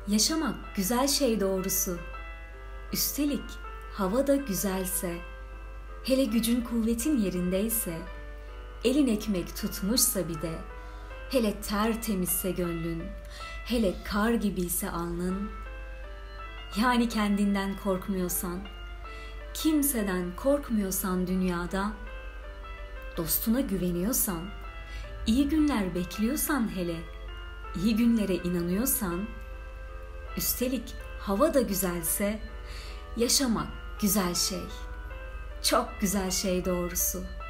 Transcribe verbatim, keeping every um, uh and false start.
Yaşamak güzel şey doğrusu. Üstelik hava da güzelse, hele gücün kuvvetin yerindeyse, elin ekmek tutmuşsa bir de, hele tertemizse gönlün, hele kar gibiyse alnın, yani kendinden korkmuyorsan, kimseden korkmuyorsan dünyada, dostuna güveniyorsan, iyi günler bekliyorsan hele, iyi günlere inanıyorsan, üstelik hava da güzelse, yaşamak güzel şey. Çok güzel şey doğrusu.